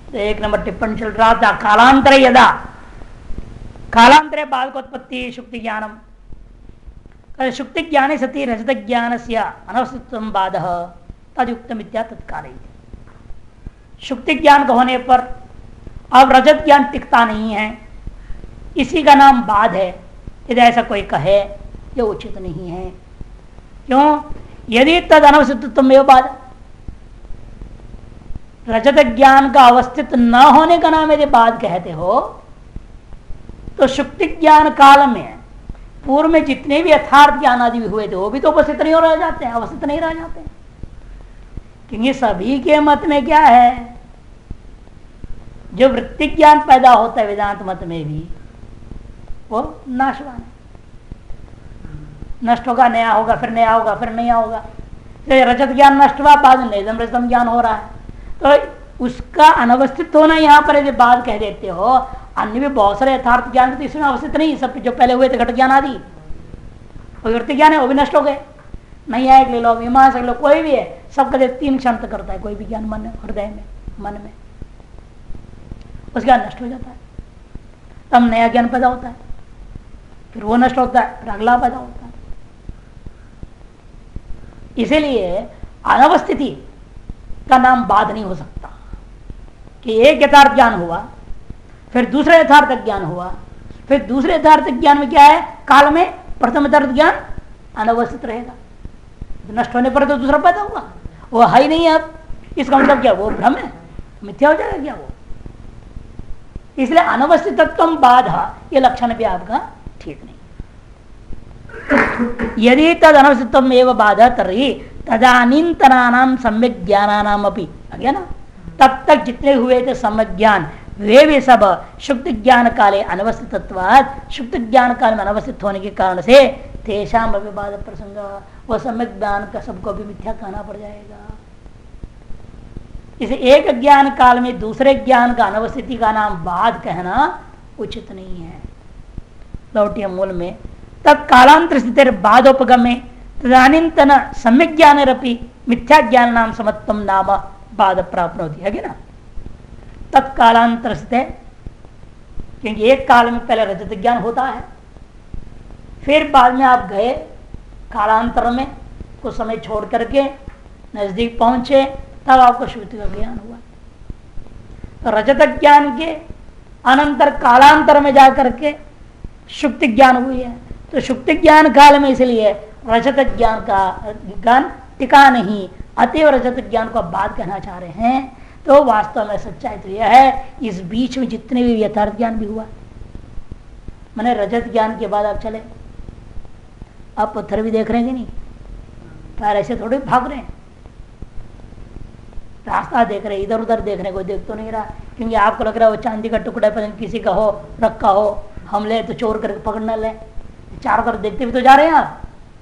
तो 1 नंबर टिप्पणी चल रहा था, कालांतरे यदा कालांतरे बाधकोत्पत्ति शुक्ति ज्ञानम, शुक्ति ज्ञाने सती रजत ज्ञान से अनवस्थित्व बाध तदयुक्त मिथ्या तत्काल। शुक्ति ज्ञान का होने पर अब रजत ज्ञान टिकता नहीं है, इसी का नाम बाध है। यदि ऐसा कोई कहे ये उचित नहीं है। क्यों? यदि तद अनवस्थित्व में बाध, रजत ज्ञान का अवस्थित न होने का नाम यदि बाध कहते हो, तो शुक्ति ज्ञान काल में पूर्व में जितने भी यथार्थ ज्ञान आदि भी हुए थे वो भी तो उपस्थित नहीं रह जाते हैं, अवस्थित नहीं रह जाते हैं। क्योंकि सभी के मत में क्या है, जो वृत्ति ज्ञान पैदा होता है वेदांत मत में भी वो नाशवान है, नष्ट होगा, नया होगा, फिर नया होगा, फिर नया होगा। तो रजत ज्ञान नष्ट हुआ, बाद में नेदम रजतम ज्ञान हो रहा है, तो उसका अनवस्थित होना यहाँ पर यदि बात कह देते हो, अन्य भी बहुत सारे यथार्थ ज्ञान तो इसमें अवस्थित नहीं, सब जो पहले हुए थे घट ज्ञान आदि वृत्ति ज्ञान है वो भी नष्ट हो गए। नहीं आए ले लो, मीमांसा लो, कोई भी है, सबका 3 क्षण तक करता है कोई भी ज्ञान मन हृदय में मन में, उसका नष्ट हो जाता है, तब नया ज्ञान पैदा होता है, फिर वो नष्ट होता है, फिर अगला पैदा होता है। इसीलिए अनवस्थिति का नाम बाध नहीं हो सकता कि एक यथार्थ ज्ञान हुआ, फिर दूसरा यथार्थ ज्ञान हुआ, फिर दूसरे यथार्थ ज्ञान में क्या है, काल में प्रथम यथार्थ ज्ञान अनवस्थित रहेगा, नष्ट होने पर तो दूसरा पैदा होगा, वो है ही नहीं। अब इसका मतलब क्या, वो भ्रम है, मिथ्या हो जाएगा क्या वो। इसलिए अनवस्थितत्व बाधा ये लक्षण भी आपका ठीक नहीं। यदि तद अनवस्थितत्व एवं बाधा तरी तदानीन्तनानां सम्यक ज्ञानानाम अपि, आगे ना, तब तक जितने हुए थे सम्यक ज्ञान वे भी सब शुक्ति ज्ञान काले अनवस्थितत्वात्, शुक्ति ज्ञान काल में अनवस्थित होने के कारण से तेषाम अभिबाध प्रसंग, वह सम्यक ज्ञान का सबको भी मिथ्या कहना पड़ जाएगा। इसे एक ज्ञान काल में दूसरे ज्ञान का अनवस्थिति का नाम बाध कहना उचित नहीं है। लौटिया मूल में तत्कालांतर स्थिति बाधोपगमे तदानीन्तन सम्यक ज्ञान रपि मिथ्या ज्ञान नाम समत्वम नाम बाध प्राप्त होती है ना। तत्कालांतर स्थिति, क्योंकि एक काल में पहले रजत ज्ञान होता है, फिर बाद में आप गए कालांतर में कुछ समय छोड़ करके नजदीक पहुंचे, तब आपको श्रुति का ज्ञान हुआ। तो रजत ज्ञान के अनंतर कालांतर में जाकर के शुक्ति ज्ञान हुई है। तो शुक्ति ज्ञान काल में इसलिए रजत ज्ञान का ज्ञान टिका नहीं, अतएव रजत ज्ञान को बाद कहना चाह रहे हैं। तो वास्तव में सच्चाई तो यह है, इस बीच में जितने भी यथार्थ ज्ञान भी हुआ, मैंने रजत ज्ञान के बाद आप चले, आप पत्थर भी देख रहे हैं कि नहीं, पैर ऐसे थोड़े भाग रहे हैं, रास्ता देख रहे, इधर उधर देख रहे, कोई देख तो नहीं रहा, क्योंकि आपको लग रहा है वो चांदी का टुकड़ा पता नहीं किसी का हो, रखा हो, हम ले तो चोर करके पकड़ना ले, चारों तरफ देखते भी तो जा रहे हैं आप।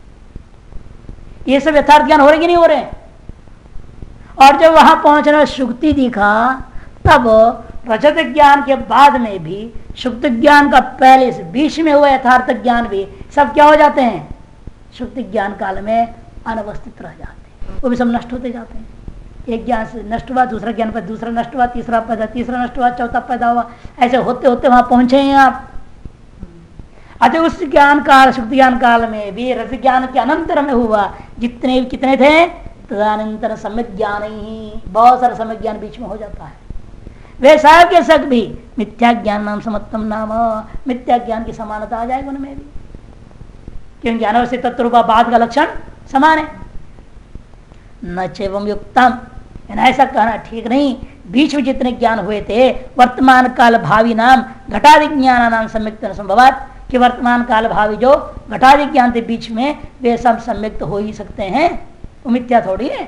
ये सब यथार्थ ज्ञान हो रहे कि नहीं हो रहे? और जब वहां पहुंचना शुक्ति दिखा, तब रजत ज्ञान के बाद में भी शुक्ति ज्ञान का पहले से बीच में हुआ यथार्थ ज्ञान भी सब क्या हो जाते हैं, शुक्ति ज्ञान काल में अनवस्थित रह जाते हैं, वो भी सब नष्ट होते जाते हैं। एक ज्ञान से नष्ट हुआ, दूसरा ज्ञान पर दूसरा नष्ट हुआ, तीसरा पैदा, तीसरा नष्ट हुआ, चौथा पैदा हुआ, ऐसे होते होते वहां पहुंचे हैं आप। अतः उस ज्ञान काल, शुक्ति ज्ञान काल में भी रस ज्ञान के अनंतर में हुआ जितने कितने थे, तदनंतर सम्यक ज्ञान ही, बहुत सारा सम्यक ज्ञान बीच में हो जाता है। वे सब के सब भी मिथ्या ज्ञान नाम समत्तम नाम, मिथ्या ज्ञान की समानता आ जाएगी उनमें भी, क्योंकि अनवस्थित तत्व बाद का लक्षण समान है। न चैवम युक्तम, ऐसा कहना ठीक नहीं। बीच में जितने ज्ञान हुए थे वर्तमान काल भावी नाम घटादि ज्ञान नाम सम्यक्त संभवात, कि वर्तमान काल भावी जो घटादि ज्ञान थे बीच में, वे सब सम्यक्त हो ही सकते हैं, वो मिथ्या थोड़ी है।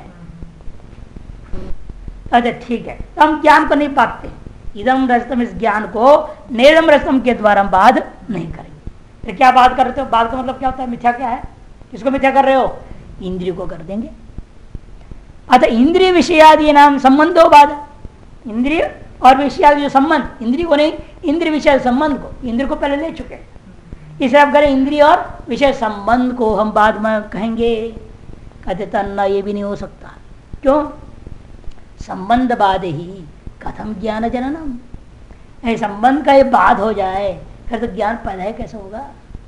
अरे ठीक है, तो हम ज्ञान को नहीं पाते, इदम रजतम, इस ज्ञान को नेदम रजतम के द्वारा हम बाध नहीं करेंगे। तो क्या बात कर रहे हो? बाध का मतलब क्या होता है? मिथ्या क्या है? किसको मिथ्या कर रहे हो? इंद्रिय को कर देंगे। अतः इंद्रिय विषयादि नाम संबंधो बाध, इंद्रिय और विषयादि जो संबंध, इंद्रिय को नहीं, इंद्रिय विषय संबंध को, इंद्रिय को पहले ले चुके, इसे आप करें इंद्रिय और विषय संबंध को हम बाद में कहेंगे। कहते तन्ना, ये भी नहीं हो सकता। क्यों? संबंध बाद ही कथम ज्ञान जननम, संबंध का ये बात हो जाए फिर तो ज्ञान पैदा ही कैसे होगा?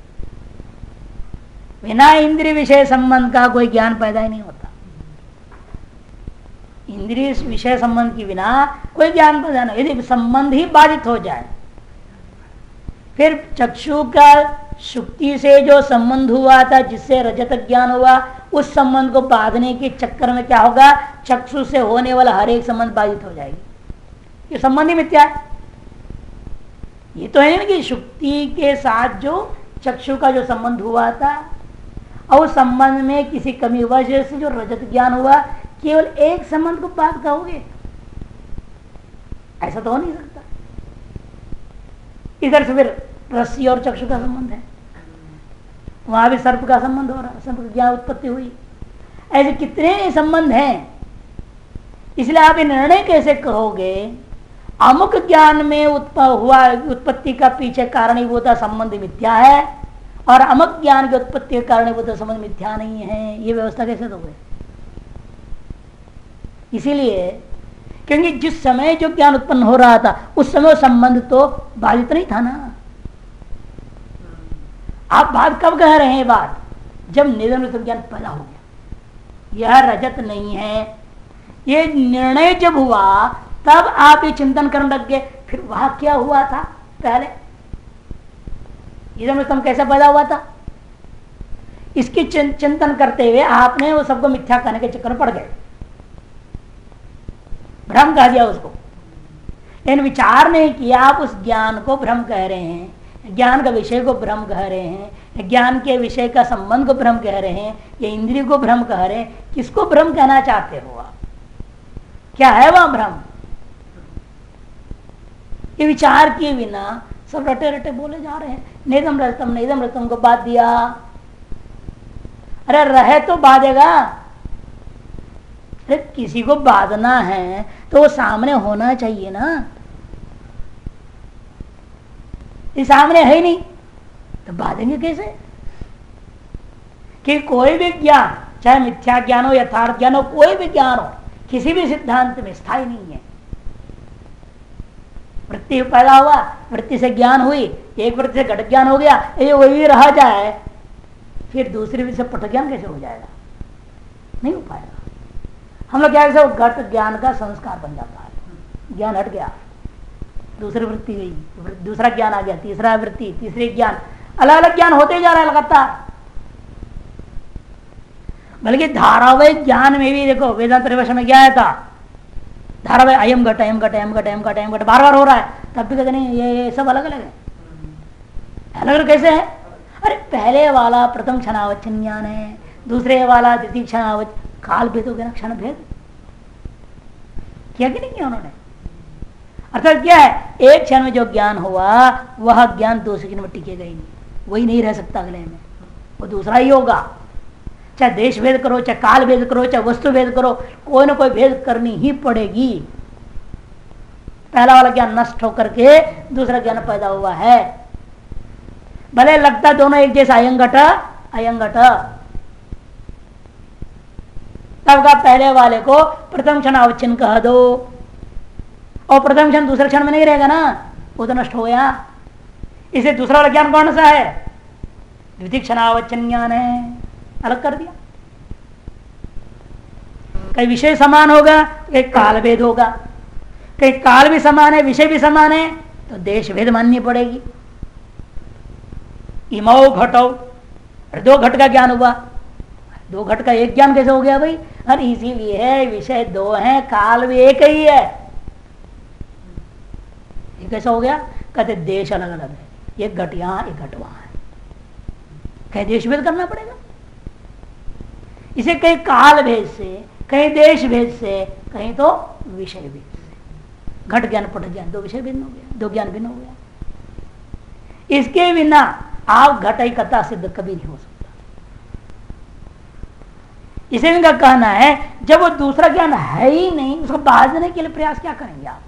बिना इंद्रिय विषय संबंध का कोई ज्ञान पैदा ही नहीं होता। इंद्रिय विषय संबंध के बिना कोई ज्ञान पैदा नहीं। यदि संबंध ही बाधित हो जाए, फिर चक्षु का शुक्ति से जो संबंध हुआ था, जिससे रजत ज्ञान हुआ, उस संबंध को बांधने के चक्कर में क्या होगा? चक्षु से होने वाला हर एक संबंध बाधित हो जाएगी। ये संबंध ही मिथ्या है। ये तो है ना कि शुक्ति के साथ जो चक्षु का जो संबंध हुआ था, और उस संबंध में किसी कमी वजह से जो रजत ज्ञान हुआ, केवल एक संबंध को बात कहोगे? ऐसा तो हो नहीं सकता। इधर से फिर रस्सी और चक्षु का संबंध है, वहां भी सर्प का संबंध हो रहा है, सर्प ज्ञान उत्पत्ति हुई। ऐसे कितने संबंध हैं, इसलिए आप ये निर्णय कैसे करोगे? अमुक ज्ञान में उत्पत्ति का पीछे कारणीभूत संबंध मिथ्या है और अमुक ज्ञान के उत्पत्ति के कारणीभूत संबंध मिथ्या नहीं है, ये व्यवस्था कैसे दोगे? इसीलिए क्योंकि जिस समय जो ज्ञान उत्पन्न हो रहा था, उस समय संबंध तो बाधित नहीं था ना। आप बात कब कह रहे हैं? बात जब निरंतर ज्ञान पैदा हो गया, यह रजत नहीं है, ये निर्णय जब हुआ तब आप ये चिंतन करने लग गए। फिर वह क्या हुआ था? पहले इदम कैसा पैदा हुआ था? इसकी चिंतन करते हुए आपने वो सबको मिथ्या कहने के चक्कर में पड़ गए, भ्रम कह दिया उसको। लेकिन विचार नहीं किया, आप उस ज्ञान को भ्रम कह रहे हैं, ज्ञान का विषय को भ्रम कह रहे हैं, ज्ञान के विषय का संबंध को भ्रम कह रहे हैं, या इंद्रिय को भ्रम कह रहे हैं। किसको भ्रम कहना चाहते हो आप? क्या है वह भ्रम? ये विचार किए बिना सब रटे रटे बोले जा रहे हैं। नेदम रतम को बात दिया। अरे रहे तो बाधेगा। अरे किसी को बांधना है तो वो सामने होना चाहिए ना। ये सामने है ही नहीं तो बांधेंगे कैसे? कि कोई भी ज्ञान, चाहे मिथ्या ज्ञान हो, यथार्थ ज्ञान हो, कोई भी ज्ञान हो, किसी भी सिद्धांत में स्थायी नहीं है। वृत्ति पैदा हुआ, वृत्ति से ज्ञान हुई, एक वृत्ति से घट ज्ञान हो गया, ये वही रह जाए, फिर दूसरी वृत्ति से पट ज्ञान कैसे हो जाएगा? नहीं हो पाएगा। हम लोग क्या वो घट ज्ञान का संस्कार बन जाता है। ज्ञान हट गया, दूसरी वृत्ति गई, दूसरा ज्ञान आ गया, तीसरा वृत्ति, तीसरी ज्ञान, अलग अलग ज्ञान होते जा रहा है लगातार। बल्कि धारावाहिक ज्ञान में भी देखो, वेदांत परिभाषा में क्या आया था? धारावाहिक अयम घट अयम घट अयम घट अयम घट अयम घट बार बार हो रहा है, तब भी कहते नहीं ये सब अलग अलग है। अलग अलग कैसे है? अरे पहले वाला प्रथम क्षणावच्छिन्न ज्ञान है, दूसरे वाला द्वितीय क्षणावच्छिन्न, काल भेद हो गया ना, क्षण भेद किया कि नहीं किया उन्होंने? अर्थात क्या है? एक क्षण में जो ज्ञान हुआ वह ज्ञान दूसरे क्षण में टिकेगा ही नहीं, वही नहीं रह सकता अगले में, वो दूसरा ही होगा। चाहे देश भेद करो, चाहे काल भेद करो, चाहे वस्तु भेद करो, कोई ना कोई भेद करनी ही पड़ेगी। पहला वाला ज्ञान नष्ट होकर के दूसरा ज्ञान पैदा हुआ है। भले लगता दोनों एक जैसा, अयंगट अयंगट, तब का पहले वाले को प्रथम क्षण अवच्छिन्न कह दो, और प्रथम क्षण दूसरे क्षण में नहीं रहेगा ना, वो तो नष्ट हो गया। इसे दूसरा वाला ज्ञान कौन सा है? द्वितीय क्षणावच्छिन्न ज्ञान है, अलग कर दिया। कई विषय समान होगा, एक काल भेद होगा, कई काल भी समान है, विषय भी समान है, तो देश भेद माननी पड़ेगी। इमौ घटो, दो घट का ज्ञान हुआ, दो घट का एक ज्ञान कैसे हो गया भाई? अरे इसीलिए है, विषय दो हैं, काल भी एक ही है। ये कैसा हो गया? कहते देश अलग अलग है, एक घट यहां एक घट वहां है, कहीं देश भेद करना पड़ेगा। इसे कहीं काल भेद से, कहीं देश भेद से, कहीं तो विषय भेद से। घट ज्ञान पट ज्ञान, दो विषय भिन्न हो गया, दो ज्ञान भिन्न हो गया। इसके बिना आप घट ही कथा सिद्ध कभी नहीं हो सकता। इसे इनका कहना है जब वो दूसरा ज्ञान है ही नहीं, उसको बांधने के लिए प्रयास क्या करेंगे आप?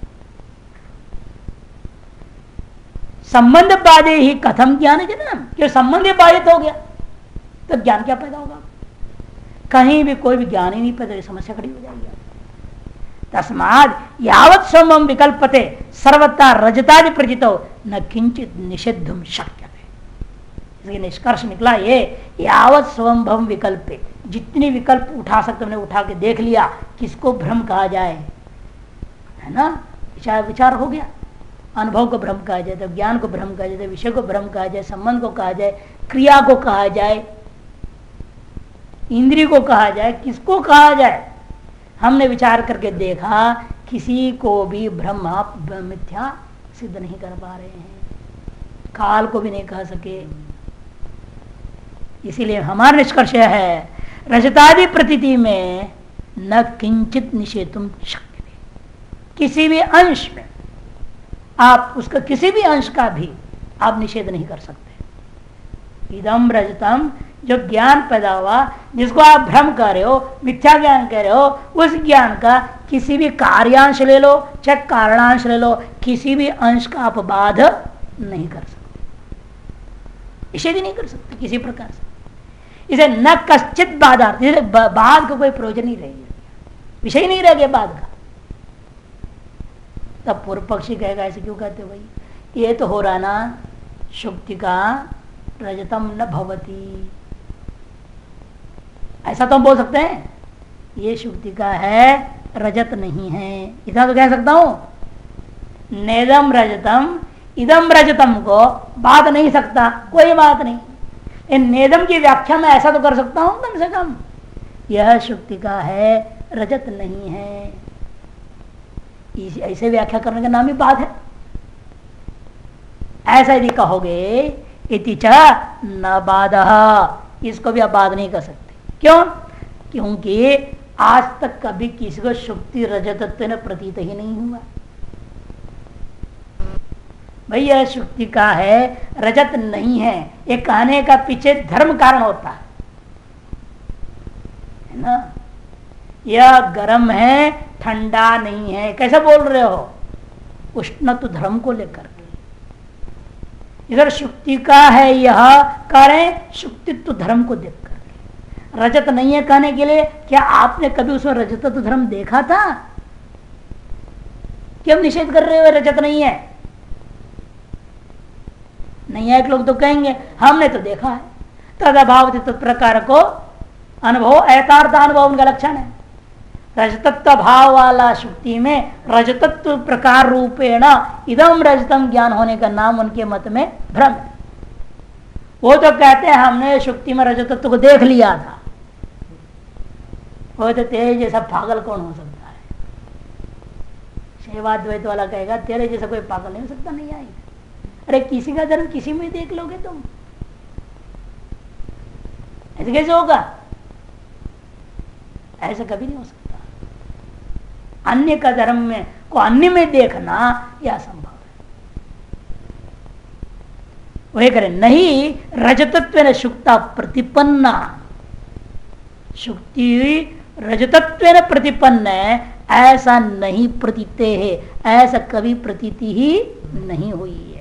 संबंध बाधे ही कथम ज्ञान है ना, कि संबंध बाधित हो गया तो ज्ञान क्या पैदा होगा? कहीं भी कोई भी ज्ञान ही नहीं पैदा, समस्या खड़ी हो जाएगी। तस्माद यावत् स्वम विकल्पते सर्वथा रजतादि प्रचितो न किंचित निषेधुम शक्य। इसके निष्कर्ष निकला ये, यावत् स्वम विकल्पे, जितनी विकल्प उठा सकते हमने उठा के देख लिया, किसको भ्रम कहा जाए, है ना, विचार हो गया। अनुभव को भ्रम कहा जाए, तो ज्ञान को भ्रम कहा जाए, विषय को भ्रम कहा जाए, संबंध को कहा जाए, क्रिया को कहा जाए, इंद्रिय को कहा जाए, किसको कहा जाए। हमने विचार करके देखा किसी को भी भ्रम आप मिथ्या सिद्ध नहीं कर पा रहे हैं, काल को भी नहीं कह सके। इसीलिए हमारा निष्कर्ष है रजतादि प्रतीति में न किंचित निषेधुम शक्य, किसी भी अंश में आप उसका किसी भी अंश का भी आप निषेध नहीं कर सकते। इदम रजतम, जो ज्ञान पैदा हुआ, जिसको आप भ्रम कर रहे हो, मिथ्या ज्ञान कर रहे हो, उस ज्ञान का किसी भी कार्यांश ले लो चाहे कारणांश ले लो, किसी भी अंश का आप बाध नहीं कर सकते, निषेध ही नहीं कर सकते किसी प्रकार से। इसे न कश्चित बाधा, बाद का कोई प्रयोजन नहीं रहेगा, विषय नहीं रह गया बाद का। तब पूर्व पक्षी कहेगा ऐसे क्यों कहते हो भाई, ये तो हो रहा ना शुक्ति का रजतम न भवती, ऐसा तो हम बोल सकते हैं, ये शुक्ति का है रजत नहीं है, इतना तो कह सकता हूं। नेदम रजतम इदम रजतम को बात नहीं सकता, कोई बात नहीं। इन नेदम की व्याख्या में ऐसा तो कर सकता हूं कम से कम, यह शुक्ति का है रजत नहीं है, ऐसे व्याख्या करने का नाम ही बात है। ऐसा यदि कहोगे इति च न बाधः, इसको भी आप बात नहीं कर सकते। क्यों? क्योंकि आज तक कभी किसी को शुक्ति रजतत्व न प्रतीत ही नहीं हुआ। भैया शुक्ति का है रजत नहीं है, ये कहने का पीछे धर्म कारण होता है ना। यह गर्म है ठंडा नहीं है, कैसे बोल रहे हो, उष्ण तो धर्म को लेकर के। इधर शुक्ति का है यह करें शुक्तित्व धर्म को देख करके, रजत नहीं है कहने के लिए क्या आपने कभी उसमें रजतत्व धर्म देखा था? क्यों निषेध कर रहे हो रजत नहीं है? नहीं है, एक लोग तो कहेंगे हमने तो देखा है। तद अभाव तत्प्रकार को अनुभव यथार्थ अनुभव उनका लक्षण है। रजतत्व भाव वाला शुक्ति में रजतत्व प्रकार रूपेण इदम रजतम ज्ञान होने का नाम उनके मत में भ्रम है। वो तो कहते हैं हमने शुक्ति में रजतत्व को देख लिया था। वो तो तेरे जैसा पागल कौन हो सकता है? शैवाद्वैत वाला कहेगा तेरे जैसा कोई पागल नहीं हो सकता, नहीं आएगा। अरे किसी का धर्म किसी में देख लोगे तुम, ऐसे कैसे होगा? ऐसा कभी नहीं हो सकता। अन्य का धर्म में को अन्य में देखना यह असंभव है। वही करें नहीं रजतत्व न शुक्ता प्रतिपन्ना, शुक्ति रजतत्व न प्रतिपन्न है ऐसा नहीं प्रतीत है, ऐसा कभी प्रतीति ही नहीं हुई है।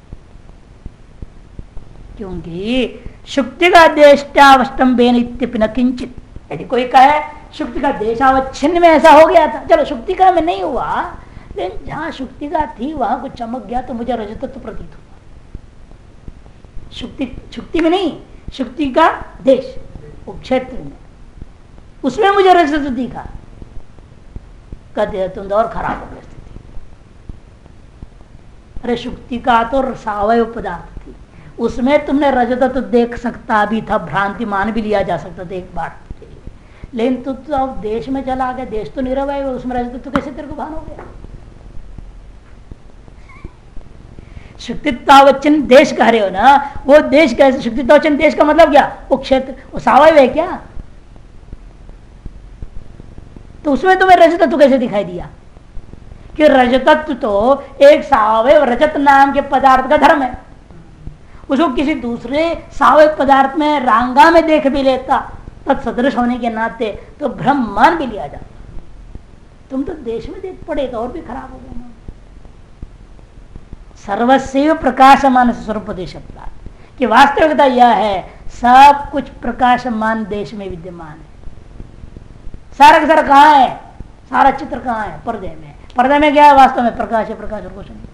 क्योंकि शुक्ति का देष्टावष्टम्बेन इत्यपि न किंचित, यदि कोई कहे शुक्ति का देशावच्छिन्न में ऐसा हो गया था, चलो शुक्ति का में नहीं हुआ, लेकिन जहां शुक्ति का थी वहां कुछ चमक गया तो मुझे रजतत्व प्रतीत हुआ। शुक्ति में नहीं, शुक्ति का देश वो क्षेत्र में, उसमें मुझे रजतत्व दिखा। कहते तुम तो और खराब हो गई स्थिति। अरे शुक्ति का तो सावयव पदार्थ थी, उसमें तुमने रजतत्व देख सकता भी था, भ्रांति मान भी लिया जा सकता था एक बार, लेकिन तू तो अब देश में चला गया, देश तो निरवय, उसमें रजतत्व कैसे तेरे को भान हो गया? शुक्तित्वावच्छिन्न देश कह रहे हो ना, वो देश कैसे? शुक्तित्वावच्छिन्न देश का मतलब क्या? वो क्षेत्र वो सावयव है क्या? तो उसमें तुम्हें रजतत्व कैसे दिखाई दिया? कि रजतत्व तो एक सावयव रजत नाम के पदार्थ का धर्म है, उसको किसी दूसरे सावयव पदार्थ में रांगा में देख भी लेता तत्सदृश होने के नाते तो भ्रम मान भी लिया जाता। तुम तो देश में देख पड़े तो और भी खराब हो गए ना। सर्वस्व प्रकाशमान स्वरूपदेश कि वास्तविकता यह है सब कुछ प्रकाशमान देश में विद्यमान है। सारा का सारा कहाँ है? सारा चित्र कहाँ है? पर्दे में। पर्दे में क्या है? वास्तव में प्रकाश है, प्रकाश और कुछ नहीं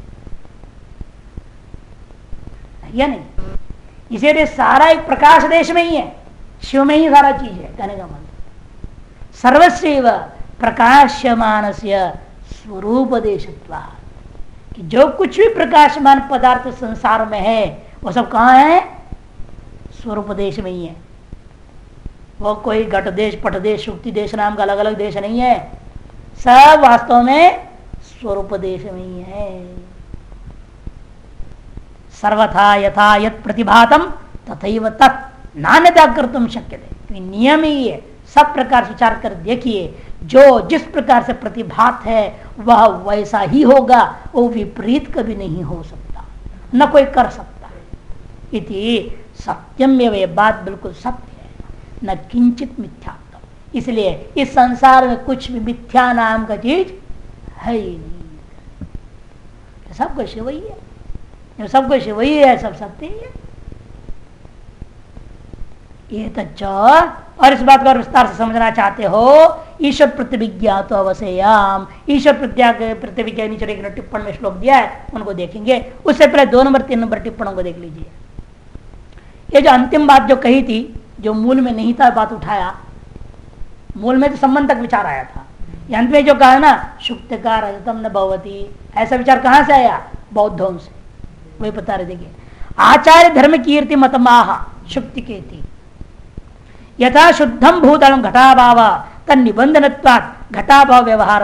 या नहीं। इसीलिए सारा एक प्रकाश देश में ही है, शिव में ही सारा चीज है। कहने का मतलब सर्वस्व प्रकाशमानस्य स्वरूप देशत्वा, कि जो कुछ भी प्रकाशमान पदार्थ संसार में है वो सब कहाँ है? स्वरूप देश में ही है। वो कोई घट देश, पट देश, शुक्ति देश नाम का अलग अलग देश नहीं है, सब वास्तव में स्वरूप देश में ही है। सर्वथा यथा यत प्रतिभातम तथैव तत् नान्यथा कर्तुम शक्यते। नियम ही है, सब प्रकार से विचार कर देखिए, जो जिस प्रकार से प्रतिभात है वह वैसा ही होगा, वो विपरीत कभी नहीं हो सकता, न कोई कर सकता। इति सत्यम, ये बात बिल्कुल सत्य है, न किंचित मिथ्यात्म। इसलिए इस संसार में कुछ भी मिथ्या नाम का चीज है ही नहीं, सब कुछ वही है, सब कुछ वही है, सब सत्य ही है। ये तो और इस बात को विस्तार से समझना चाहते हो, ईश्वर प्रतिविज्ञा तो अवश्याम, ईश्वर प्रतिविज्ञा नीचे एक टिप्पण में श्लोक दिया है, उनको देखेंगे। उससे पहले 2 नंबर 3 नंबर टिप्पणों को देख लीजिए। ये जो अंतिम बात जो कही थी, जो मूल में नहीं था, बात उठाया, मूल में तो संबंध तक विचार आया था। अंत में जो कहा ना, शुक्तकार रजतम न भवती, ऐसा विचार कहां से आया? बौद्धों से। वही बता रहे, देखिए आचार्य धर्म कीर्ति मतमाह शुक्ति के थी यथा शुद्धम भूतलम घटाभाव तन निबंधनत्वात् घटाभाव व्यवहार।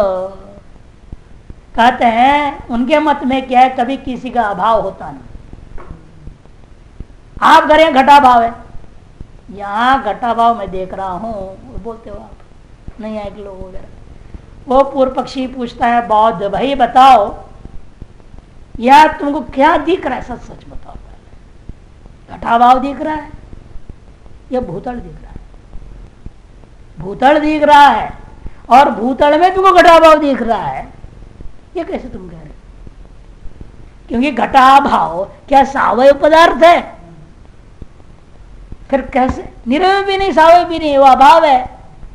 कहते हैं उनके मत में क्या है, कभी किसी का अभाव होता नहीं। आप करें घटाभाव है, यहाँ घटाभाव में देख रहा हूं, बोलते हो आप, नहीं आए लोग वगैरह। वो पूर्व पक्षी पूछता है, बौद्ध भाई बताओ यार तुमको क्या दिख रहा है, सच सच बताओ। घटाभाव दिख रहा है या भूतल दिख रहा है? भूतल दिख रहा है, और भूतल में तुमको घटाभाव दिख रहा है, ये कैसे तुम कह रहे? क्योंकि घटाभाव क्या सावयव पदार्थ है? फिर कैसे? निरवय भी नहीं, सावयव भी नहीं, वो अभाव है।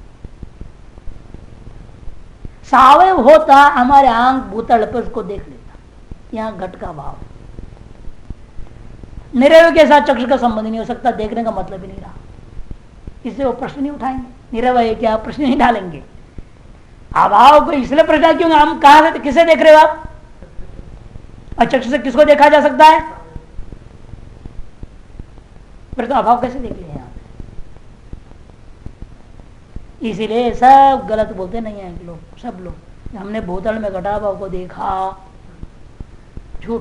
सावयव होता हमारे आंख भूतल पर उसको देख लेता, यहाँ घट का भाव। निरवय के साथ चक्षु का संबंध नहीं हो सकता, देखने का मतलब ही नहीं रहा, इसलिए वो प्रश्न नहीं उठाएंगे। निरवय क्या प्रश्न नहीं डालेंगे। अभाव को इसलिए प्रश्न क्यों, हम कहां से किसे देख रहे हो आप? और चक्षु से किसको देखा जा सकता है? फिर तो अभाव कैसे देख लिया? इसीलिए सब गलत बोलते नहीं है लोग, सब लोग। हमने भूतल में घटाभाव को देखा, झूठ।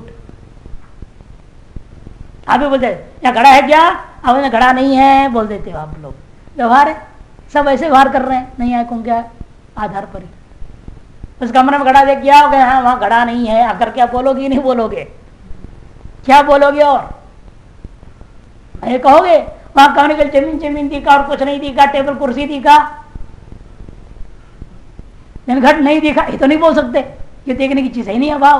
आप भी बोलते यहाँ घड़ा है क्या? अब घड़ा नहीं है बोल देते हो आप लोग। व्यवहार है, सब ऐसे व्यवहार कर रहे हैं, नहीं है कौन क्या आधार पर ही। उस कमरे में घड़ा देख गया हो गया, हाँ वहां घड़ा नहीं है, आकर क्या बोलोगे? नहीं बोलोगे, क्या बोलोगे? और ये कहोगे वहां कमरे के जमीन जमीन दिखा और कुछ नहीं दिखा, टेबल कुर्सी दिखा, घट नहीं दिखा, ये तो नहीं बोल सकते, ये देखने की चीज है ही नहीं अभाव।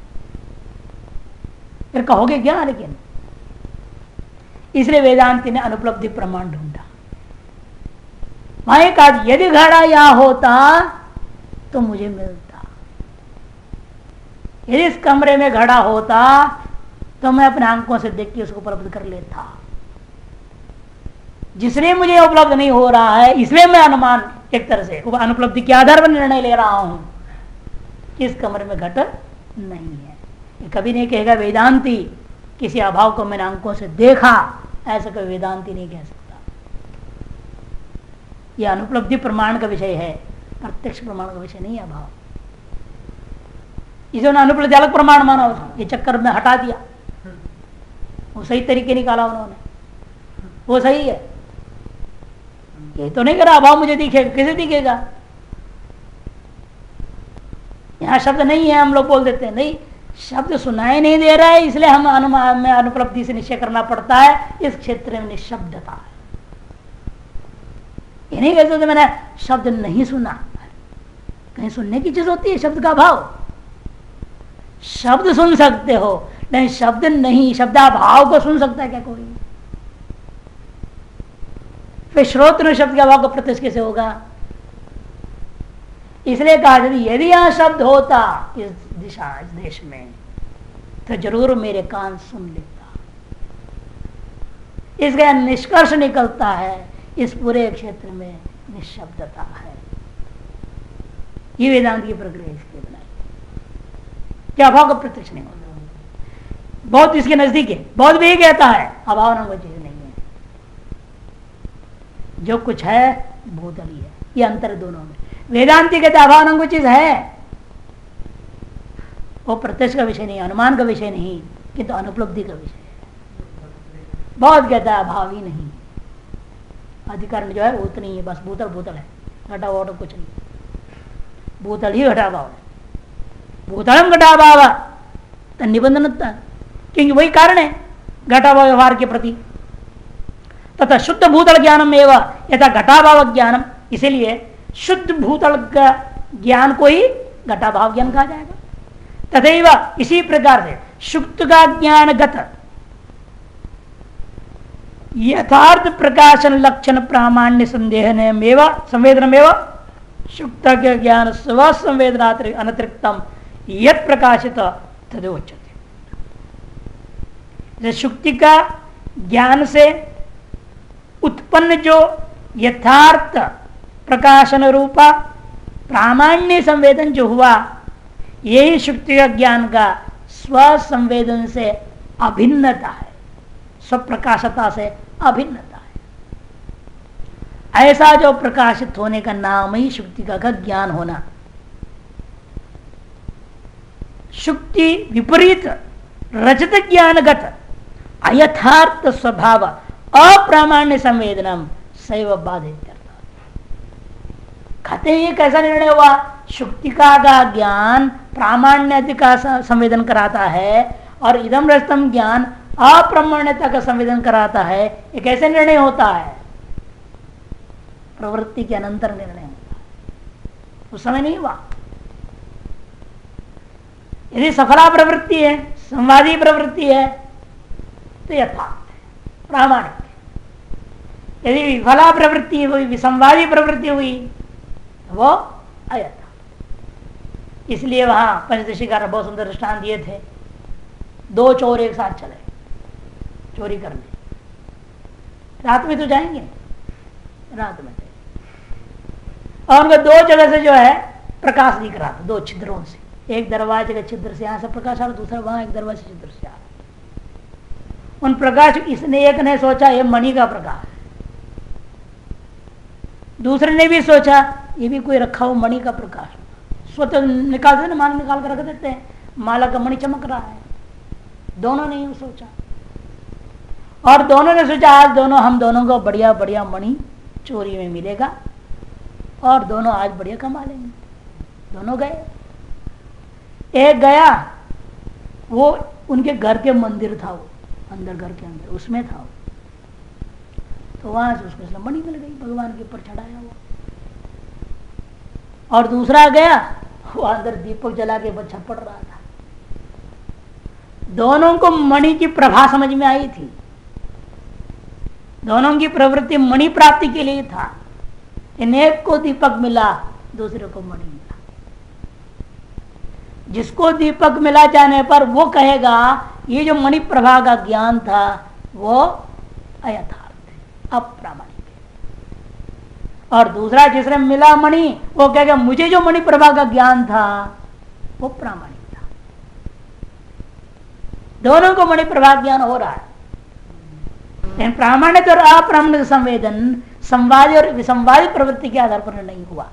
फिर कहोगे क्या? लेकिन इसलिए वेदांति ने अनुपलब्धि प्रमाण ढूंढा। वहां कहा यदि घड़ा यहां होता तो मुझे मिलता, यदि इस कमरे में घड़ा होता तो मैं अपने आंखों से देख के उसको उपलब्ध कर लेता। जिसलिए मुझे उपलब्ध नहीं हो रहा है, इसलिए मैं अनुमान एक तरह से अनुपलब्धि के आधार पर निर्णय ले रहा हूं कि इस कमरे में घट नहीं है। ये कभी नहीं कहेगा वेदांती किसी अभाव को मैंने आंखों से देखा, ऐसा कोई वेदांती नहीं कह सकता। यह अनुपलब्धि प्रमाण का विषय है, प्रत्यक्ष प्रमाण का विषय नहीं है अभाव। इसे अनुपलब्धि अलग प्रमाण माना, ये चक्कर में हटा दिया, वो सही तरीके निकाला उन्होंने, वो सही है। ये तो नहीं करा अभाव मुझे दिखेगा, कैसे दिखेगा? यहां शब्द नहीं है, हम लोग बोल देते हैं नहीं, शब्द सुनाई नहीं दे रहा है, इसलिए हम अनुमान में अनुपलब्धि से निश्चय करना पड़ता है। इस क्षेत्र में निशब्दता है, ये नहीं कह सकते मैंने शब्द नहीं सुना। कहीं सुनने की चीज होती है शब्द का भाव। शब्द सुन सकते हो, नहीं शब्द नहीं, शब्दाभाव को सुन सकता है क्या कोई? फिर श्रोत्र शब्द का भाव का प्रत्यक्ष कैसे होगा? इसलिए कहा यदि यह शब्द होता इस दिशा इस देश में तो जरूर मेरे कान सुन लेता। इसका निष्कर्ष निकलता है इस पूरे क्षेत्र में निःशब्दता है। ये वेदांत की प्रक्रिया इसके बनाई क्या अभाव का प्रत्यक्ष नहीं होता। बहुत इसके नजदीक है, बहुत भी कहता है अभाव नाम कोई चीज नहीं है, जो कुछ है भूतल ही है। ये अंतर दोनों में। वेदांति कहते अभाव नाम कोई चीज है, वो प्रत्यक्ष का विषय नहीं, अनुमान का विषय नहीं, किंतु अनुपलब्धि का विषय है। बहुत कहता है अभाव ही नहीं, अधिकरण जो है वो उतनी है, बस भूतल भूतल है, घटा हुआ कुछ नहीं, भूतल ही घटा भाव है। भूतलम घटा भाव तो निबंधन, क्योंकि वही कारण है घटा भाव व्यवहार के प्रति। तथा शुद्ध भूतल ज्ञानम एवं यथा घटाभाव ज्ञानम, इसीलिए शुद्ध भूतल का ज्ञान को ही घटाभाव ज्ञान कहा जाएगा। तथैव इसी प्रकार से शुक्त का ज्ञान गत यथार्थ प्रकाशन लक्षण प्रामाण्य संदेह संवेदन शुक्त के ज्ञान स्व संवेदना अनतिरिक्तम यत प्रकाशित तदोच्यते। शुक्ति का ज्ञान से उत्पन्न जो यथार्थ प्रकाशन रूपा प्रामाण्य संवेदन जो हुआ, यही शुक्ति का ज्ञान का स्व संवेदन से अभिन्नता है, स्वप्रकाशता से अभिन्नता है। ऐसा जो प्रकाशित होने का नाम ही शुक्तिका का ज्ञान होना। शुक्ति विपरीत रजत ज्ञानगत अयथार्थ स्वभाव अप्रामाण्य संवेदनम सैव बाधित। कहते ये कैसा निर्णय हुआ, शुक्तिका का ज्ञान प्रामाण्यता का संवेदन कराता है और इदम रजतम ज्ञान अप्रामाण्यता का संवेदन कराता है। ये कैसे निर्णय होता है, प्रवृत्ति के अनंतर निर्णय होता है, उस समय नहीं हुआ। यदि सफला प्रवृत्ति है, संवादी प्रवृत्ति है तो यथार्थ है, प्रामाणिक है। यदि विफला प्रवृत्ति हुई, विसंवादी प्रवृत्ति हुई, वो अयथार्थ। इसलिए वहां पंचदशीकार बहुत सुंदर दृष्टांत दिए थे। दो चोर एक साथ चले चोरी करने, रात में तो जाएंगे, रात में और उनको दो जगह से जो है प्रकाश दिख रहा था, दो छिद्रों से। एक दरवाजे के छिद्र से यहां से प्रकाश आ रहा, दूसरा वहां एक दरवाजे छिद्र से आ रहा। उन प्रकाश, इसने एक ने सोचा ये मणि का प्रकाश, दूसरे ने भी सोचा ये भी कोई रखा हो मणि का प्रकाश। स्वतः निकालते ना, माला निकाल कर रख देते हैं, माला का मणि चमक रहा है। दोनों ने यूं सोचा और दोनों ने सोचा आज हम दोनों को बढ़िया बढ़िया मणि चोरी में मिलेगा और दोनों आज बढ़िया कमा लेंगे। दोनों गए, एक गया वो उनके घर के मंदिर था, वो अंदर घर के अंदर उसमें था वो, तो वहां से उसको मणि मिल गई, भगवान के ऊपर चढ़ाया हुआ। और दूसरा गया, वो अंदर दीपक जला के बच्चा पड़ रहा था। दोनों को मणि की प्रभा समझ में आई थी, दोनों की प्रवृत्ति मणि प्राप्ति के लिए था। इन एक को दीपक मिला, दूसरे को मणि मिला। जिसको दीपक मिला जाने पर वो कहेगा ये जो मणि प्रभा का ज्ञान था वो अयथार्थ है, अप्रामाणिक है। और दूसरा जिसने मिला मणि, वो कहेगा मुझे जो मणि प्रभा का ज्ञान था वो प्रामाणिक था। दोनों को मणि प्रभा ज्ञान हो रहा है, लेकिन प्रामाणिक और अप्रामाणिक संवेदन संवादी और विसंवादी प्रवृत्ति के आधार पर नहीं हुआ।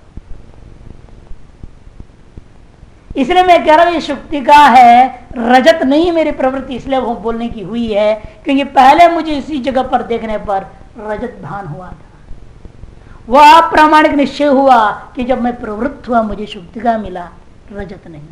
इसलिए मैं कह रहा हूं ये शुक्ति का है, रजत नहीं मेरी प्रवृत्ति, इसलिए वो बोलने की हुई है क्योंकि पहले मुझे इसी जगह पर देखने पर रजत भान हुआ था। वह अप्रामाणिक निश्चय हुआ कि जब मैं प्रवृत्त हुआ मुझे शुक्ति का मिला, रजत नहीं।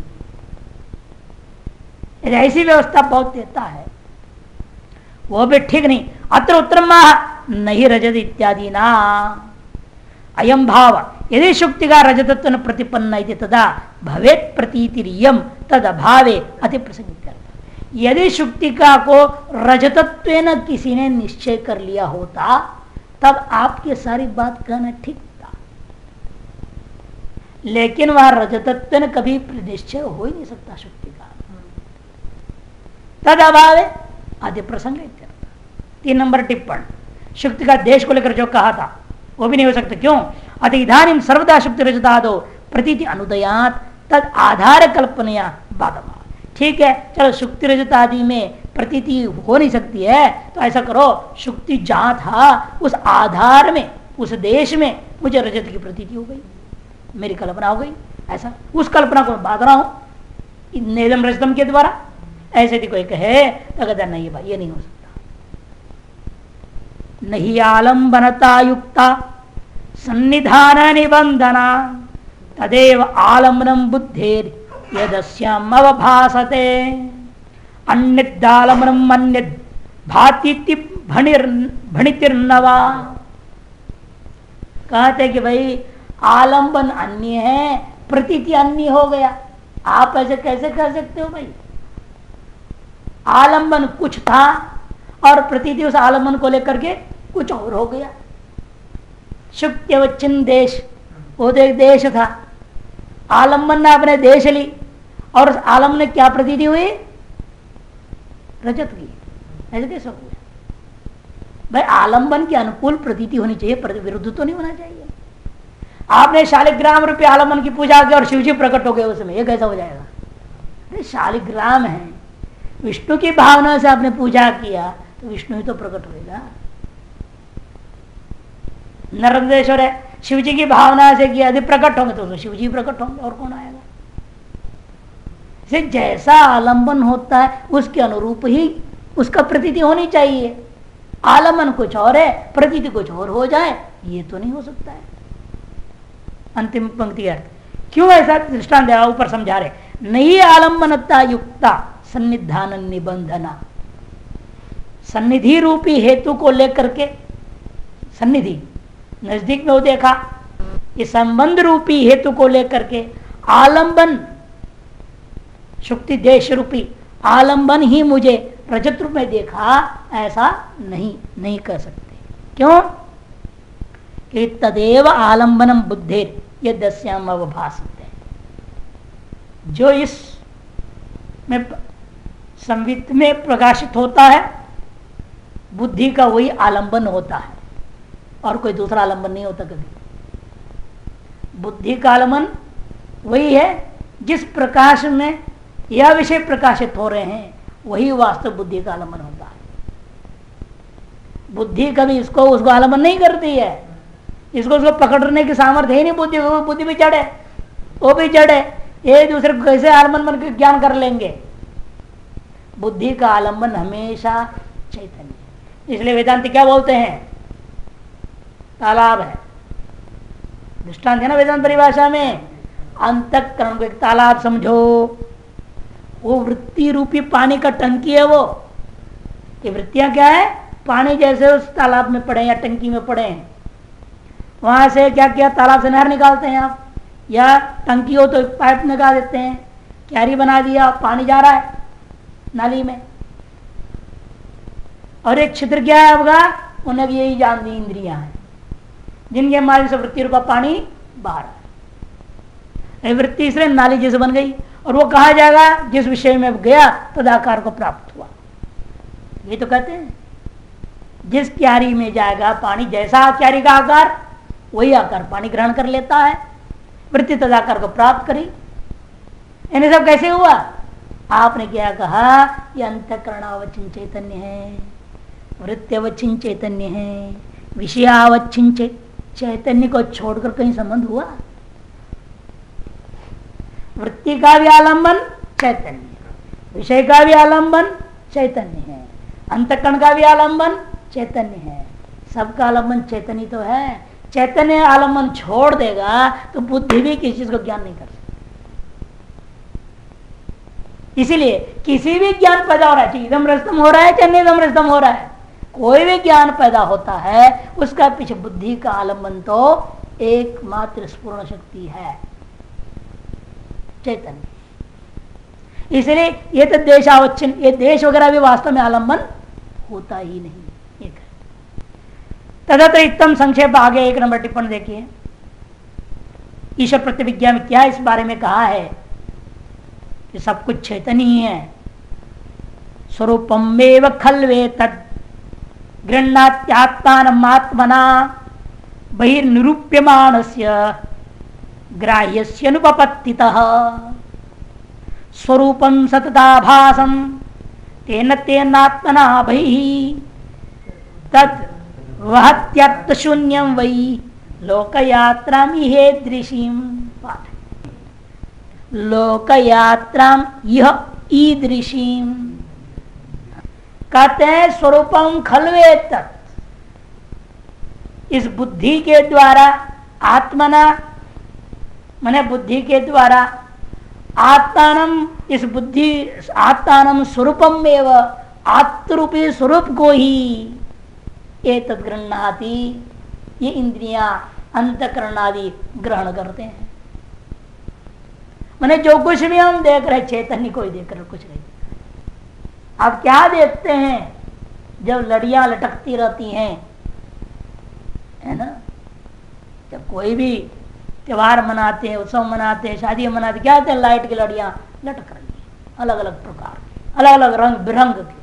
ऐसी व्यवस्था बहुत देता है, वो भी ठीक नहीं। अत्र उत्तरम नहीं रजत इत्यादि ना अयम भाव यदि शुक्ति का रजतत्व प्रतिपन्न तदा भवेत प्रतीतिरियम तद अभावे अति प्रसंग। यदि शुक्तिका को रजतत्व किसी ने निश्चय कर लिया होता तब आपकी सारी बात कहना ठीक था। लेकिन वह रजतत्व ने कभी निश्चय हो ही नहीं सकता शुक्ति का, तद अभाव है आदि प्रसंग। 3 नंबर टिप्पण, शुक्ति का देश को लेकर जो कहा था वो भी नहीं हो सकता। क्यों? अति इधानीम सर्वदा शुक्ति रजतादो प्रतीति अनुदयात तद आधार कल्पनया बाधमा। ठीक है, चलो शुक्ति रजत आदि में प्रतीति हो नहीं सकती है, तो ऐसा करो शुक्ति जहां था उस आधार में, उस देश में मुझे रजत की प्रतीति हो गई, मेरी कल्पना हो गई। ऐसा उस कल्पना को बांध रहा हूं नेदम रजतम के द्वारा। ऐसे यदि कोई कहे तो कहता नहीं भाई ये नहीं हो सकता। नहीं आलम्बनता युक्ता सन्निधान निबंधना तदेव आलम्बनम बुद्धेर यदस्याम अवभासते अन्यदालम्बनम अन्यद भातीति भणितिर्नवा। कहते कि भाई आलंबन अन्य है, प्रतीति अन्य हो गया। आप ऐसे कैसे कह सकते हो भाई? आलंबन कुछ था और प्रतीति उस आलंबन को लेकर के कुछ और हो गया। शुक्त्यवच्छिन्न देश, वो तो एक देश था, आलंबन ने अपने देश ली और उस आलम्बन ने क्या प्रतीति हुई? रजत की। ऐसे कैसे हुआ भाई? आलंबन की अनुकूल प्रतीति होनी चाहिए, विरुद्ध तो नहीं होना चाहिए। आपने शालिग्राम रूपी आलंबन की पूजा की और शिवजी प्रकट हो गए उसमें, ये कैसा हो जाएगा? अरे शालिग्राम है, विष्णु की भावना से आपने पूजा किया तो विष्णु ही तो प्रकट होगा। नर्मदेश्वर है, शिवजी की भावना से किया यदि प्रकट होंगे तो उसमें शिवजी प्रकट होंगे, और कौन आएगा? इसे जैसा आलंबन होता है उसके अनुरूप ही उसका प्रतीति होनी चाहिए। आलंबन कुछ और है, प्रतीति कुछ और हो जाए, ये तो नहीं हो सकता है। अंतिम पंक्ति अर्थ क्यों ऐसा दृष्टांत दिया, ऊपर समझा रहे, नहीं आलंबनता युक्ता सन्निधान निबंधना। सन्निधि रूपी हेतु को लेकर के, सन्निधि नजदीक में वो देखा, ये संबंध रूपी हेतु को लेकर के आलंबन, शुक्ति देश रूपी आलंबन ही मुझे रजत रूप में देखा, ऐसा नहीं कर सकते। क्यों? कि तदेव आलंबनम बुद्धेर यद्यस्याम अवभासते, जो इस में संवित में प्रकाशित होता है बुद्धि का वही आलंबन होता है, और कोई दूसरा आलंबन नहीं होता कभी। बुद्धि का आलंबन वही है जिस प्रकाश में यह विषय प्रकाशित हो रहे हैं, वही वास्तव बुद्धि का आलंबन होता है। बुद्धि कभी इसको उसको आलंबन नहीं करती है, इसको उसको पकड़ने की सामर्थ्य ही नहीं। बुद्धि भी जड़ है, वो भी जड़ है, एक दूसरे को कैसे आलंबन बन के ज्ञान कर लेंगे? बुद्धि का आलंबन हमेशा चैतन्य। इसलिए वेदांत क्या बोलते हैं? तालाब है, दृष्टांत है ना वेदांत परिभाषा में। अंतःकरण को एक तालाब समझो, वो वृत्ति रूपी पानी का टंकी है। वो ये वृत्तियां क्या है? पानी जैसे उस तालाब में पड़े या टंकी में पड़े हैं, वहां से क्या किया? तालाब से नहर निकालते हैं आप, या टंकी हो तो पाइप निकाल देते हैं, क्यारी बना दिया, पानी जा रहा है नाली में। और एक छिद्र क्या है आपका? उन्हें भी यही जान दी इंद्रियां हैं, जिनके माध्यम से वृत्ति रूपा पानी बाहर है। वृत्ति इसलिए नाली जैसे बन गई, और वो कहा जाएगा जिस विषय में गया तदाकार को प्राप्त हुआ। ये तो कहते हैं जिस क्यारी में जाएगा पानी, जैसा क्यारी का आकार वही आकार पानी ग्रहण कर लेता है। वृत्ति तदाकार को प्राप्त करी। इन्हें सब कैसे हुआ? आपने क्या कहा? ये अंतःकरणावच्छिन्न चैतन्य है, वृत्त्यवच्छिन्न चैतन्य है, विषयावच्छिन्न चैतन्य को छोड़कर कहीं संबंध हुआ? वृत्ति का भी आलंबन चैतन्य, विषय का भी आलंबन चैतन्य है, अंतःकरण का भी आलंबन चैतन्य है, सबका आलंबन चैतन्य तो है। चैतन्य आलंबन छोड़ देगा तो बुद्धि भी किसी चीज को ज्ञान नहीं कर सकती। इसीलिए किसी भी ज्ञान पैदा हो रहा है, इदम रजतम हो रहा है चाहे निदम रजतम हो रहा है, कोई भी ज्ञान पैदा होता है उसका पीछे बुद्धि का आलंबन तो एकमात्र स्फुरण शक्ति है, चैतन्य। इसलिए ये तो देशावच्छिन्न, ये देश वगैरह भी वास्तव में आलंबन होता ही नहीं। तदत्र इत्तम संक्षेप आगे 1 नंबर टिप्पणी देखिए। ईश्वर प्रतिविज्ञा में क्या इस बारे में कहा है कि सब कुछ चैतन्य ही है। स्वरूपमेव खल्वे तत् गृह्णात्यात्मानमात्मना बहिर्निरूप्यमाणस्य ग्राह्यस्य अनुपपत्तितः स्वरूपं सतताभासं तेन तेनात्मना बहिः तत् वहत्यर्थशून्यं वै लोकयात्रामिहेदृशीं लोकयात्राम यह ईदृशीं कहते हैं स्वरूपम खलवे तत्, इस बुद्धि के द्वारा आत्मना माने बुद्धि के द्वारा आत्मानम, इस बुद्धि आत्मानम स्वरूपम एवं आत्मरूपी स्वरूप को ही ये तद्गृह्णाति, ये इंद्रियां अंतकरण आदि ग्रहण करते हैं। माने जो कुछ भी हम देख रहे चैतन्य को ही देख रहे, कुछ नहीं। आप क्या देखते हैं जब लड़ियां लटकती रहती हैं, है ना, जब कोई भी त्योहार मनाते हैं, उत्सव मनाते हैं, शादी मनाते हैं, क्या होते हैं, लाइट की लड़ियां लटक रही हैं, अलग अलग प्रकार, अलग अलग रंग बिरंग की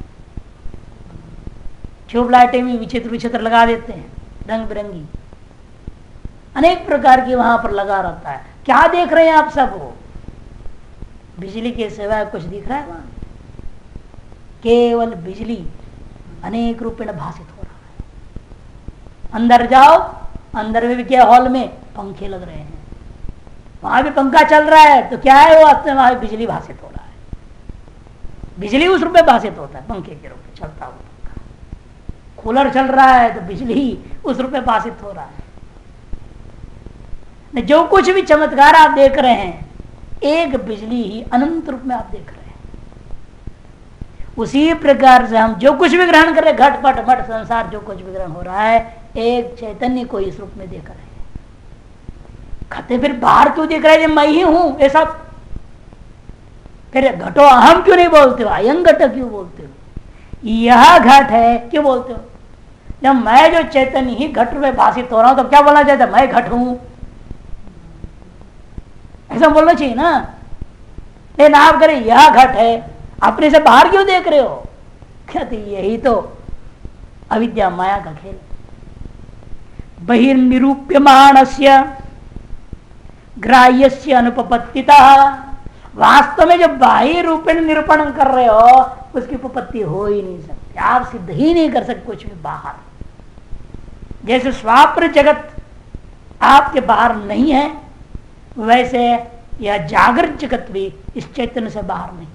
ट्यूब लाइटें भी विचित्र विचित्र लगा देते हैं, रंग बिरंगी अनेक प्रकार की वहां पर लगा रहता है। क्या देख रहे हैं आप सब? वो बिजली के सिवाय कुछ दिख रहा है वहां? केवल बिजली अनेक रूपेण भाषित हो रहा है। अंदर जाओ, अंदर में भी क्या हॉल में पंखे लग रहे हैं, वहां भी पंखा चल रहा है, तो क्या है वो वास्तव में वहां बिजली भाषित हो रहा है। बिजली उस रूप में भाषित होता है, पंखे के रूप में चलता हुआ पंखा। कूलर चल रहा है तो बिजली उस रूप में भाषित हो रहा है। जो कुछ भी चमत्कार आप देख रहे हैं, एक बिजली ही अनंत रूप में आप देख रहे हैं। उसी प्रकार से हम जो कुछ भी ग्रहण कर रहे, घट पट मट संसार जो कुछ भी ग्रहण हो रहा है, एक चैतन्य को इस रूप में देख रहे हैं। कहते फिर बाहर क्यों देख रहे हैं, मैं ही हूं ये सब? फिर घटो अहम क्यों नहीं बोलते हो, अयं घट क्यों बोलते हो, यह घट है क्यों बोलते हो? जब मैं जो चैतन्य ही घट में भाषित हो रहा हूं तो क्या बोलना चाहता है, मैं घट हूं, ऐसा बोलना चाहिए ना। लेकिन आप करें यह घट है, अपने से बाहर क्यों देख रहे हो? कहते यही तो अविद्या माया का खेल। बहिर्निरूप्यमाणस्य ग्राह्यस्य अनुपपत्तिता, वास्तव में जो बाह्य रूपेण निरूपण कर रहे हो उसकी उपपत्ति हो ही नहीं सकती, आप सिद्ध ही नहीं कर सकते कुछ भी बाहर। जैसे स्वाप्र जगत आपके बाहर नहीं है, वैसे यह जागृत जगत भी इस चैतन्य से बाहर नहीं,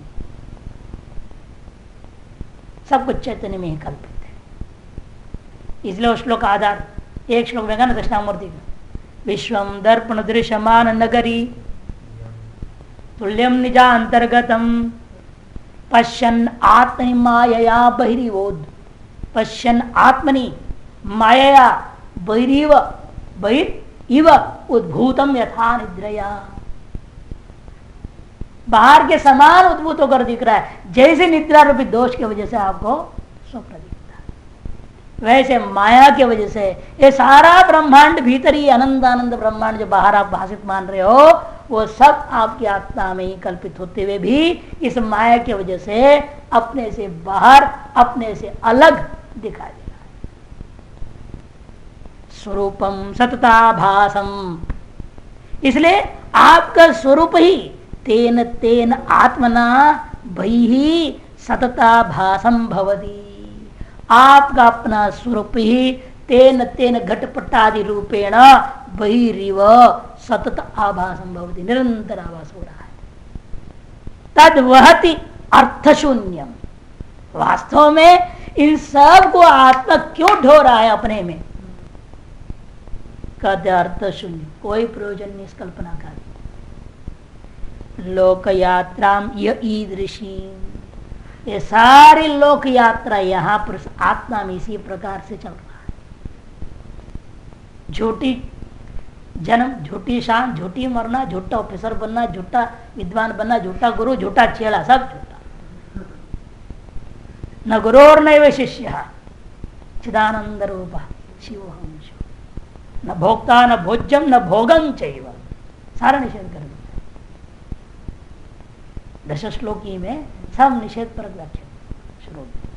सब कुछ चैतन्य में ही कल्पित है। इसलिए उस श्लोक का आधार एक श्लोक में ना दक्षिणामूर्ति का, विश्वम दर्पण दृश्यमान नगरी तुल्यम निजा अंतर्गतम पश्यन् आत्मनि मायया बहिरिवोद, पश्यन् आत्मनि मायया बहिरिव बहिरिव उद्भूतम यथा निद्रया, बाहर के समान उद्भूत होकर दिख रहा है, जैसे निद्रा रूपी दोष की वजह से आपको स्वप्न दिखता है, वैसे माया की वजह से ये सारा ब्रह्मांड भीतर ही अनंत आनंद ब्रह्मांड जो बाहर आप भाषित मान रहे हो, वो सब आपकी आत्मा में ही कल्पित होते हुए भी इस माया की वजह से अपने से बाहर, अपने से अलग दिखाई दे रहा है। स्वरूपम सतताभासम, इसलिए आपका स्वरूप ही तेन तेन आत्मना बहिः सतताभासम भवति, आपका अपना स्वरूप ही तेन तेन घटपटादि रूपेण बहिरिव सतत आभासम भवति, निरंतर आभास हो रहा है। तद वहति अर्थशून्यम, वास्तव में इन सब को आत्मा क्यों ढो रहा है अपने में? कहते अर्थ शून्य, कोई प्रयोजन नहीं इस कल्पना का। लोक यात्रा ईदृशी, ये सारी लोक यात्रा यहाँ पर आत्मा में इसी प्रकार से चल रहा है। झूठी जन्म, झूठी शान, झूठी मरना, झूठा ऑफिसर बनना, झूठा विद्वान बनना, झूठा गुरु, झूठा चेला, सब झूठा। न गुरु और न शिष्य चिदानंद रूप शिवोहम, न भोक्ता न भोज्यम न भोगम चैव, सारा निषेध कर देता है। दश श्लोकी में सब निषेध परक व्याख्या शुरू होती है।